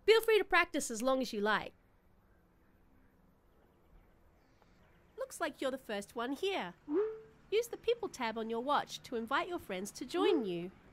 Feel free to practice as long as you like. Looks like you're the first one here. Use the People tab on your watch to invite your friends to join you.